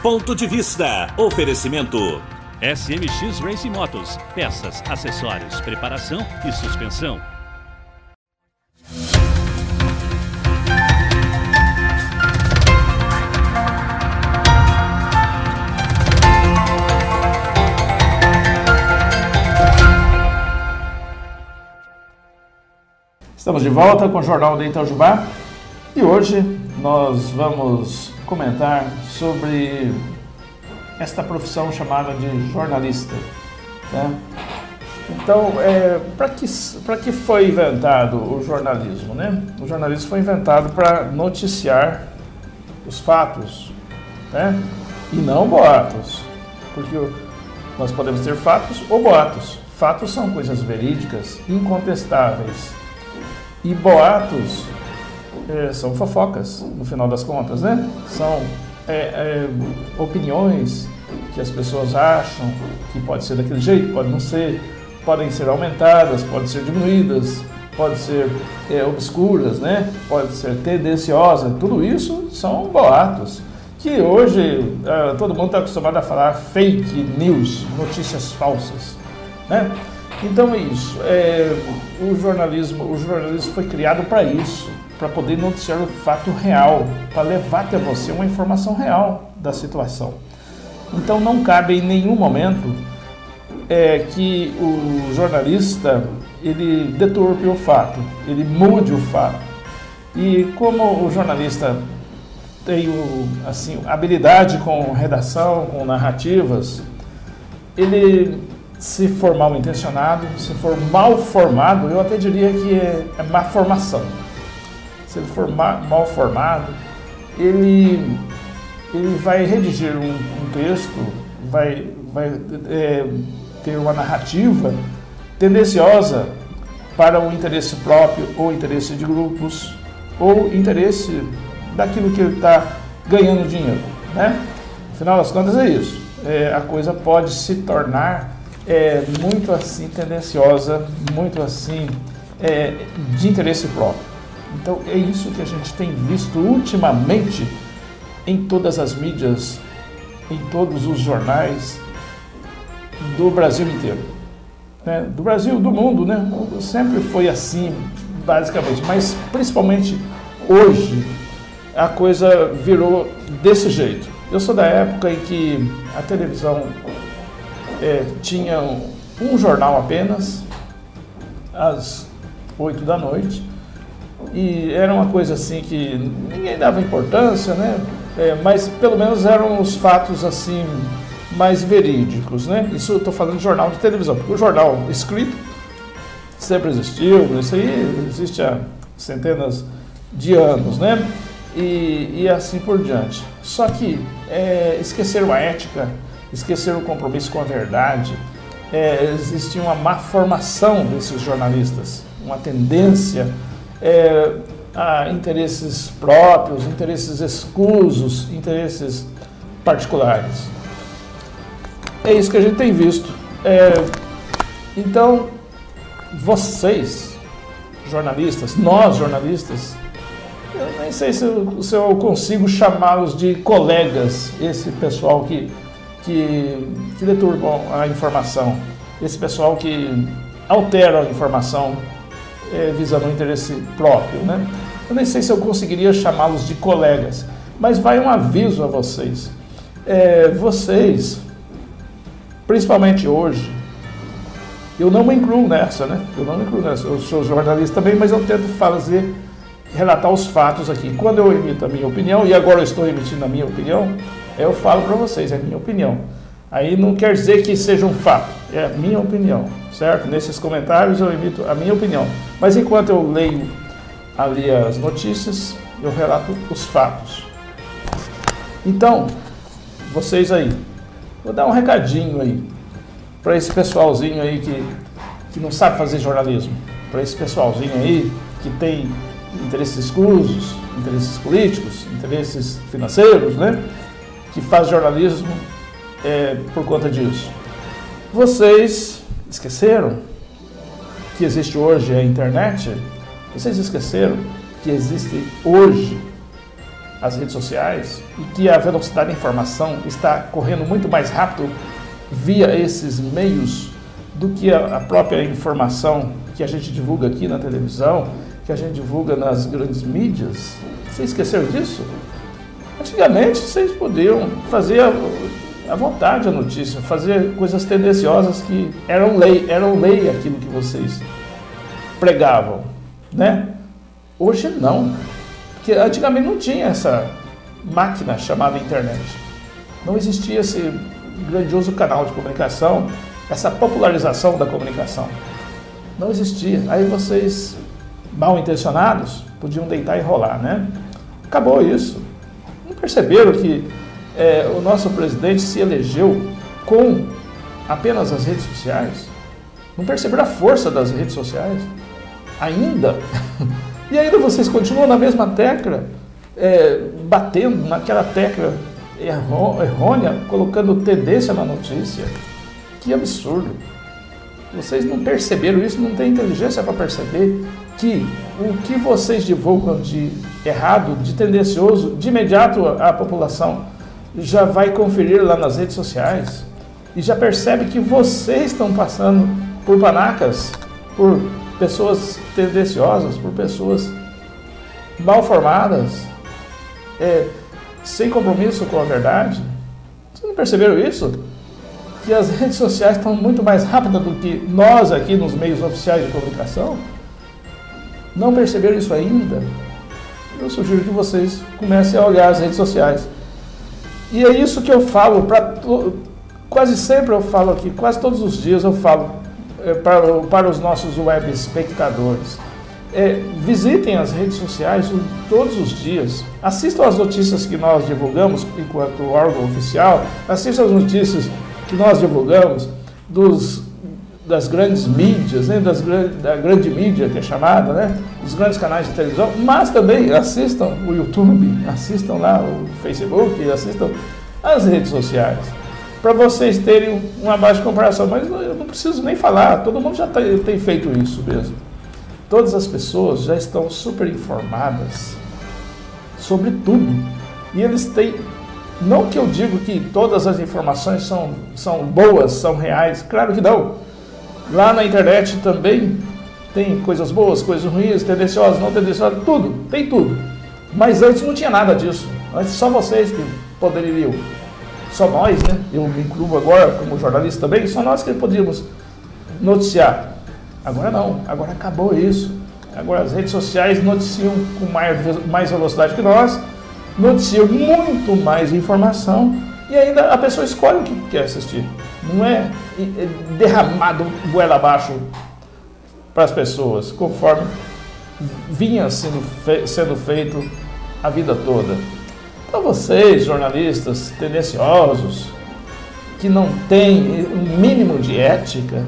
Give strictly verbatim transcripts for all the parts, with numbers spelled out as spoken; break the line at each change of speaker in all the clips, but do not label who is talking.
Ponto de Vista. Oferecimento
S M X Racing Motos. Peças, acessórios, preparação e suspensão.
Estamos de volta com o Jornal de Itajubá e hoje nós vamos comentar sobre esta profissão chamada de jornalista, né? Então, é, para que, para que foi inventado o jornalismo, né? O jornalismo foi inventado para noticiar os fatos, né? E não boatos, porque nós podemos ter fatos ou boatos. Fatos são coisas verídicas, incontestáveis. E boatos é, são fofocas, no final das contas, né? São é, é, opiniões que as pessoas acham que pode ser daquele jeito, pode não ser, podem ser aumentadas, podem ser diminuídas, podem ser é, obscuras, né? Pode ser tendenciosa. Tudo isso são boatos, que hoje é, todo mundo está acostumado a falar fake news, notícias falsas, né? Então é isso, é, o jornalismo, o jornalismo foi criado para isso, para poder noticiar o fato real, para levar até você uma informação real da situação. Então não cabe em nenhum momento é, que o jornalista ele deturpe o fato, ele mude o fato. E como o jornalista tem o, assim, habilidade com redação, com narrativas, ele... se for mal intencionado, se for mal formado, eu até diria que é, é má formação. Se ele for ma, mal formado, ele, ele vai redigir um, um texto, vai, vai é, ter uma narrativa tendenciosa para o interesse próprio, ou interesse de grupos, ou interesse daquilo que ele está ganhando dinheiro, né? Afinal das contas é isso. É, a coisa pode se tornar É muito assim tendenciosa, muito assim é, de interesse próprio. Então é isso que a gente tem visto ultimamente em todas as mídias, em todos os jornais do Brasil inteiro, né? Do Brasil, do mundo, né? Sempre foi assim, basicamente, mas principalmente hoje a coisa virou desse jeito. Eu sou da época em que a televisão É, tinha um, um jornal apenas, às oito da noite, e era uma coisa assim que ninguém dava importância, né? É, mas pelo menos eram os fatos assim mais verídicos, né? Isso eu estou falando de jornal de televisão, porque o jornal escrito sempre existiu, isso aí existe há centenas de anos, né? E, e assim por diante. Só que é, esqueceram a ética, esqueceram o compromisso com a verdade. É, existia uma má formação desses jornalistas, uma tendência é, a interesses próprios, interesses escusos, interesses particulares. É isso que a gente tem visto. É, então, vocês, jornalistas, nós jornalistas, eu nem sei se eu, se eu consigo chamá-los de colegas, esse pessoal que Que, que deturbam a informação, esse pessoal que altera a informação é, visando o interesse próprio, né? Eu nem sei se eu conseguiria chamá-los de colegas, mas vai um aviso a vocês. É, vocês, principalmente hoje, eu não me incluo nessa, né? Eu não me incluo nessa. Eu sou jornalista também, mas eu tento fazer, relatar os fatos aqui. Quando eu emito a minha opinião, e agora eu estou emitindo a minha opinião, eu falo para vocês, é a minha opinião. Aí não quer dizer que seja um fato, é a minha opinião, certo? Nesses comentários eu emito a minha opinião. Mas enquanto eu leio ali as notícias, eu relato os fatos. Então, vocês aí, vou dar um recadinho aí para esse pessoalzinho aí que, que não sabe fazer jornalismo, para esse pessoalzinho aí que tem interesses escusos, interesses políticos, interesses financeiros, né? Que faz jornalismo é, por conta disso. Vocês esqueceram que existe hoje a internet? Vocês esqueceram que existe hoje as redes sociais e que a velocidade da informação está correndo muito mais rápido via esses meios do que a própria informação que a gente divulga aqui na televisão, que a gente divulga nas grandes mídias. Vocês esqueceram disso? Antigamente vocês podiam fazer à vontade a notícia, fazer coisas tendenciosas que eram lei, eram lei aquilo que vocês pregavam, né? Hoje não, porque antigamente não tinha essa máquina chamada internet, não existia esse grandioso canal de comunicação, essa popularização da comunicação, não existia. Aí vocês, mal intencionados, podiam deitar e rolar, né? Acabou isso. Não perceberam que é, o nosso presidente se elegeu com apenas as redes sociais? Não perceberam a força das redes sociais? Ainda? E ainda vocês continuam na mesma tecla, é, batendo naquela tecla errônea, colocando tendência na notícia. Que absurdo! Vocês não perceberam isso, não têm inteligência para perceber que o que vocês divulgam de errado, de tendencioso, de imediato a população já vai conferir lá nas redes sociais e já percebe que vocês estão passando por panacas, por pessoas tendenciosas, por pessoas mal formadas, é, sem compromisso com a verdade. Vocês não perceberam isso? Que as redes sociais estão muito mais rápidas do que nós aqui nos meios oficiais de comunicação? Não perceberam isso ainda? Eu sugiro que vocês comecem a olhar as redes sociais. E é isso que eu falo, pra, quase sempre eu falo aqui, quase todos os dias eu falo é, para, para os nossos web espectadores. É, visitem as redes sociais todos os dias, assistam as notícias que nós divulgamos enquanto órgão oficial, assistam as notícias que nós divulgamos dos, das grandes mídias, né, das, da grande mídia que é chamada, né, dos grandes canais de televisão, mas também assistam o YouTube, assistam lá o Facebook, assistam as redes sociais, para vocês terem uma base de comparação. Mas eu não preciso nem falar, todo mundo já tem, tem feito isso mesmo. Todas as pessoas já estão super informadas sobre tudo, e eles têm. Não que eu digo que todas as informações são, são boas, são reais, claro que não. Lá na internet também tem coisas boas, coisas ruins, tendenciosas, não tendenciosas, tudo, tem tudo. Mas antes não tinha nada disso, antes só vocês que poderiam, só nós, né? Eu me incluo agora como jornalista também, só nós que poderíamos noticiar. Agora não, agora acabou isso. Agora as redes sociais noticiam com mais, mais velocidade que nós, noticiam muito mais informação e ainda a pessoa escolhe o que quer assistir. Não é derramado goela abaixo para as pessoas, conforme vinha sendo, fe sendo feito a vida toda. Então vocês, jornalistas tendenciosos, que não têm um mínimo de ética,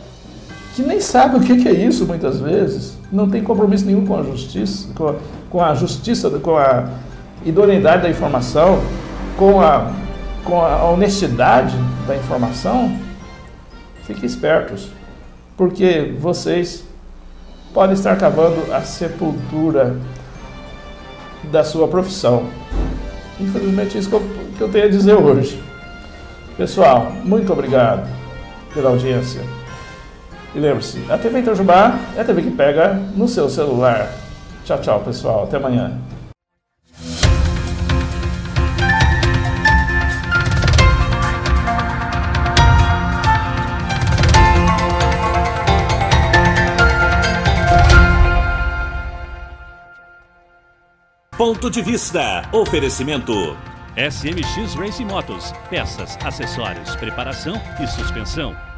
que nem sabem o que é isso muitas vezes, não tem compromisso nenhum com a justiça, com a, com a justiça, com a idoneidade da informação, com a, com a honestidade da informação, fiquem espertos, porque vocês podem estar cavando a sepultura da sua profissão. Infelizmente, isso que eu, que eu tenho a dizer hoje. Pessoal, muito obrigado pela audiência. E lembre-se, a T V Itajubá é a T V que pega no seu celular. Tchau, tchau, pessoal. Até amanhã.
Ponto de vista. Oferecimento.
S M X Racing Motos. Peças, acessórios, preparação e suspensão.